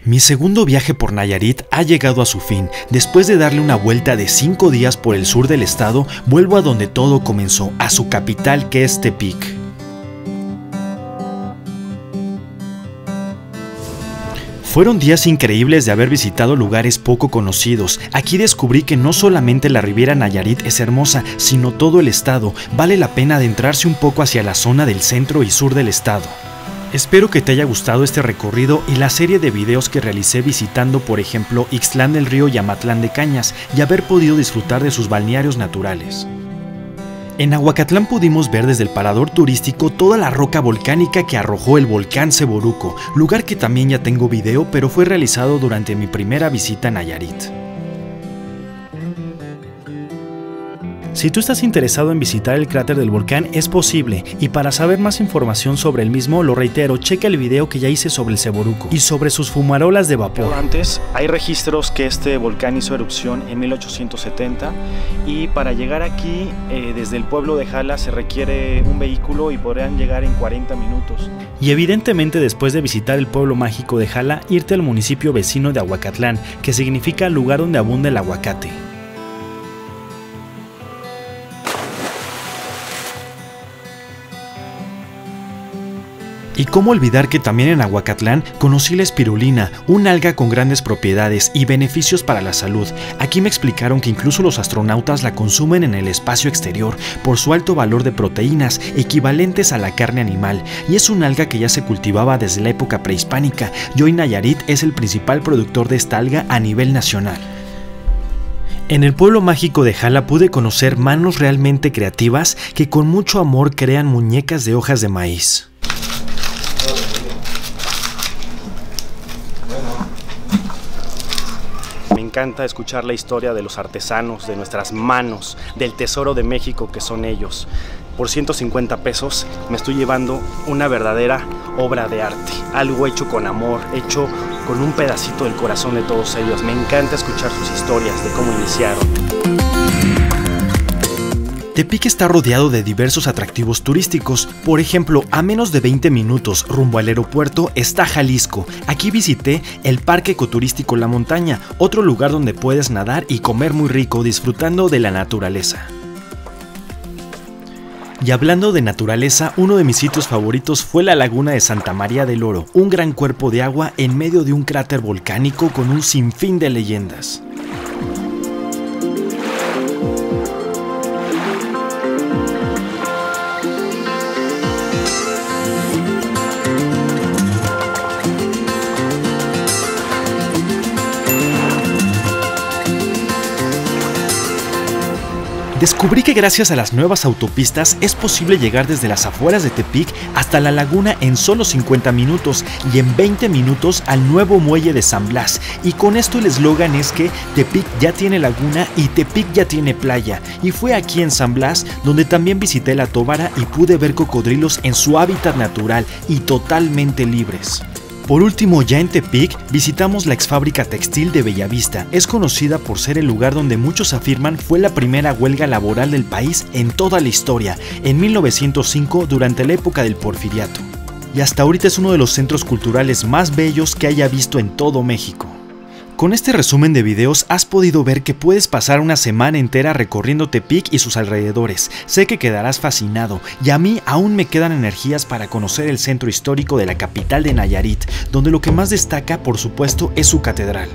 Mi segundo viaje por Nayarit ha llegado a su fin. Después de darle una vuelta de 5 días por el sur del estado, vuelvo a donde todo comenzó, a su capital, que es Tepic. Fueron días increíbles de haber visitado lugares poco conocidos. Aquí descubrí que no solamente la Riviera Nayarit es hermosa, sino todo el estado. Vale la pena adentrarse un poco hacia la zona del centro y sur del estado. Espero que te haya gustado este recorrido y la serie de videos que realicé visitando, por ejemplo, Ixtlán del Río y Amatlán de Cañas, y haber podido disfrutar de sus balnearios naturales. En Ahuacatlán pudimos ver desde el parador turístico toda la roca volcánica que arrojó el volcán Ceboruco, lugar que también ya tengo video, pero fue realizado durante mi primera visita a Nayarit. Si tú estás interesado en visitar el cráter del volcán, es posible, y para saber más información sobre el mismo, lo reitero, checa el video que ya hice sobre el Ceboruco y sobre sus fumarolas de vapor. Antes, hay registros que este volcán hizo erupción en 1870, y para llegar aquí, desde el pueblo de Jala, se requiere un vehículo y podrían llegar en 40 minutos. Y evidentemente, después de visitar el pueblo mágico de Jala, irte al municipio vecino de Ahuacatlán, que significa lugar donde abunda el aguacate. Y cómo olvidar que también en Ahuacatlán conocí la espirulina, un alga con grandes propiedades y beneficios para la salud. Aquí me explicaron que incluso los astronautas la consumen en el espacio exterior por su alto valor de proteínas equivalentes a la carne animal, y es un alga que ya se cultivaba desde la época prehispánica, y hoy Nayarit es el principal productor de esta alga a nivel nacional. En el pueblo mágico de Jala pude conocer manos realmente creativas que con mucho amor crean muñecas de hojas de maíz. Me encanta escuchar la historia de los artesanos, de nuestras manos, del tesoro de México que son ellos. Por 150 pesos me estoy llevando una verdadera obra de arte, algo hecho con amor, hecho con un pedacito del corazón de todos ellos. Me encanta escuchar sus historias de cómo iniciaron. Tepic está rodeado de diversos atractivos turísticos. Por ejemplo, a menos de 20 minutos rumbo al aeropuerto está Jalisco. Aquí visité el Parque Ecoturístico La Montaña, otro lugar donde puedes nadar y comer muy rico disfrutando de la naturaleza. Y hablando de naturaleza, uno de mis sitios favoritos fue la laguna de Santa María del Oro, un gran cuerpo de agua en medio de un cráter volcánico con un sinfín de leyendas. Descubrí que gracias a las nuevas autopistas es posible llegar desde las afueras de Tepic hasta la laguna en solo 50 minutos y en 20 minutos al nuevo muelle de San Blas. Y con esto el eslogan es que Tepic ya tiene laguna y Tepic ya tiene playa. Y fue aquí en San Blas donde también visité la Tóbara y pude ver cocodrilos en su hábitat natural y totalmente libres. Por último, ya en Tepic, visitamos la exfábrica textil de Bellavista. Es conocida por ser el lugar donde muchos afirman fue la primera huelga laboral del país en toda la historia, en 1905 durante la época del Porfiriato. Y hasta ahorita es uno de los centros culturales más bellos que haya visto en todo México. Con este resumen de videos has podido ver que puedes pasar una semana entera recorriendo Tepic y sus alrededores. Sé que quedarás fascinado, y a mí aún me quedan energías para conocer el centro histórico de la capital de Nayarit, donde lo que más destaca, por supuesto, es su catedral.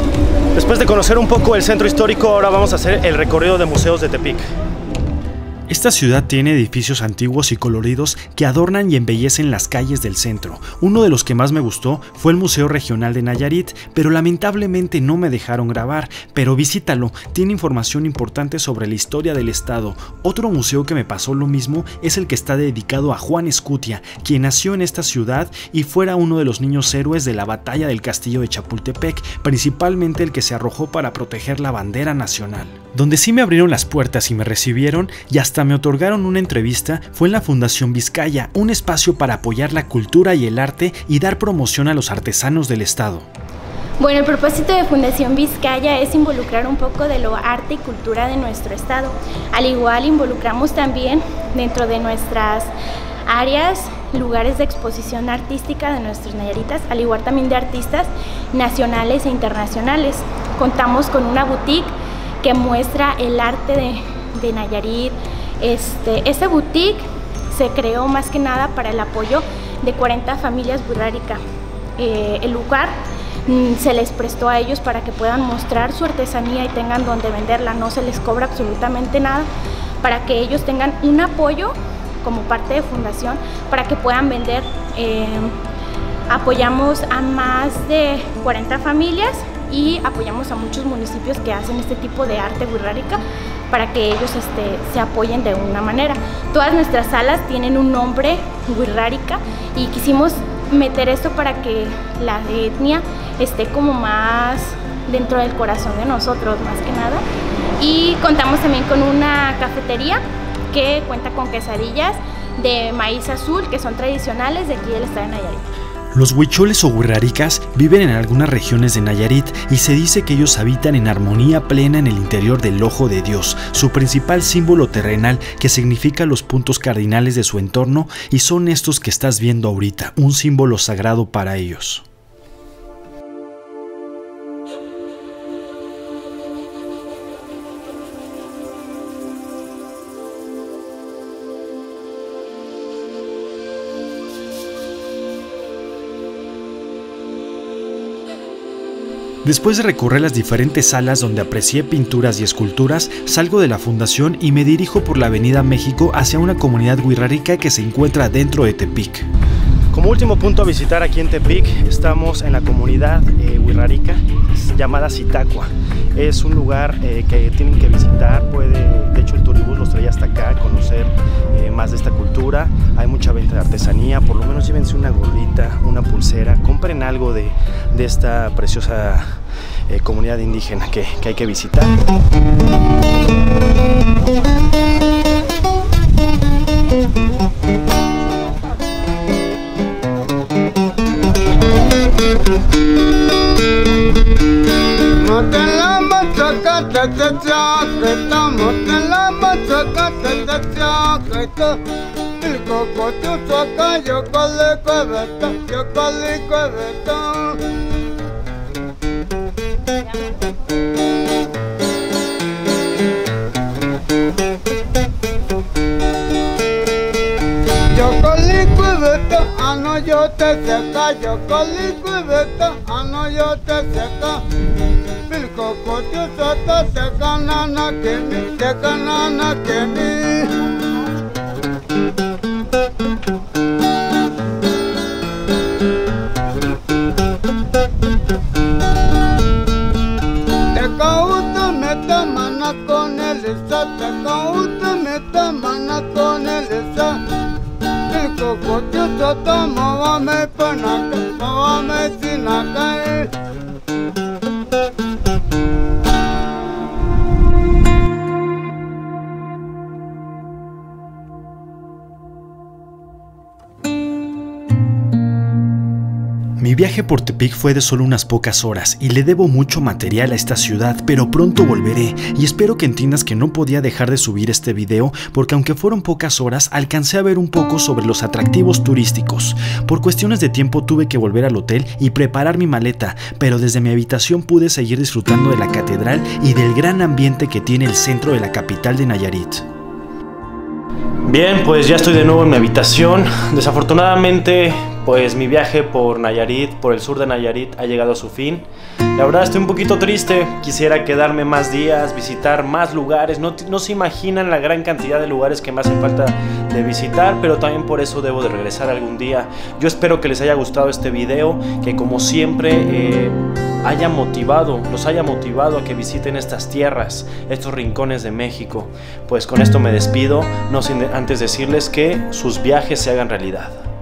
Después de conocer un poco el centro histórico, ahora vamos a hacer el recorrido de museos de Tepic. Esta ciudad tiene edificios antiguos y coloridos que adornan y embellecen las calles del centro. Uno de los que más me gustó fue el Museo Regional de Nayarit, pero lamentablemente no me dejaron grabar, pero visítalo, tiene información importante sobre la historia del estado. Otro museo que me pasó lo mismo es el que está dedicado a Juan Escutia, quien nació en esta ciudad y fuera uno de los niños héroes de la batalla del castillo de Chapultepec, principalmente el que se arrojó para proteger la bandera nacional. Donde sí me abrieron las puertas y me recibieron y hasta me otorgaron una entrevista fue en la Fundación Vizcaya, un espacio para apoyar la cultura y el arte y dar promoción a los artesanos del estado. Bueno, el propósito de Fundación Vizcaya es involucrar un poco de lo arte y cultura de nuestro estado. Al igual involucramos también dentro de nuestras áreas, lugares de exposición artística de nuestros nayaritas, al igual también de artistas nacionales e internacionales. Contamos con una boutique que muestra el arte de Nayarit. Esta boutique se creó más que nada para el apoyo de 40 familias wixárika. El lugar se les prestó a ellos para que puedan mostrar su artesanía y tengan donde venderla. No se les cobra absolutamente nada para que ellos tengan un apoyo como parte de fundación para que puedan vender. Apoyamos a más de 40 familias y apoyamos a muchos municipios que hacen este tipo de arte wixárika para que ellos se apoyen de una manera. Todas nuestras salas tienen un nombre wixárika y quisimos meter esto para que la etnia esté como más dentro del corazón de nosotros, más que nada. Y contamos también con una cafetería que cuenta con quesadillas de maíz azul que son tradicionales de aquí del estado de Nayarit. Los huicholes o wixárikas viven en algunas regiones de Nayarit y se dice que ellos habitan en armonía plena en el interior del ojo de Dios, su principal símbolo terrenal que significa los puntos cardinales de su entorno, y son estos que estás viendo ahorita, un símbolo sagrado para ellos. Después de recorrer las diferentes salas donde aprecié pinturas y esculturas, salgo de la fundación y me dirijo por la Avenida México hacia una comunidad wixárika que se encuentra dentro de Tepic. Como último punto a visitar aquí en Tepic, estamos en la comunidad wixárika llamada Zitácua. Es un lugar que tienen que visitar, de hecho el turibús los trae hasta acá a conocer más de esta cultura. Hay mucha venta de artesanía, por lo menos llévense una gorrita, una pulsera, compren algo de esta preciosa comunidad indígena que hay que visitar. Yo te seca, yo colico y veta, ano yo te seca. Bil cocote sota seca nana que mi. Te cauto meta mana con el esa, te cauto meta mana con el esa. Cocote sota mawame panaka, mawame sinaka. Mi viaje por Tepic fue de solo unas pocas horas y le debo mucho material a esta ciudad, pero pronto volveré y espero que entiendas que no podía dejar de subir este video porque aunque fueron pocas horas alcancé a ver un poco sobre los atractivos turísticos. Por cuestiones de tiempo tuve que volver al hotel y preparar mi maleta, pero desde mi habitación pude seguir disfrutando de la catedral y del gran ambiente que tiene el centro de la capital de Nayarit. Bien, pues ya estoy de nuevo en mi habitación. Desafortunadamente, pues mi viaje por Nayarit, por el sur de Nayarit, ha llegado a su fin. La verdad estoy un poquito triste, quisiera quedarme más días, visitar más lugares. No se imaginan la gran cantidad de lugares que me hacen falta de visitar, pero también por eso debo de regresar algún día. Yo espero que les haya gustado este video, que como siempre los haya motivado a que visiten estas tierras, estos rincones de México. Pues con esto me despido, no sin antes decirles que sus viajes se hagan realidad.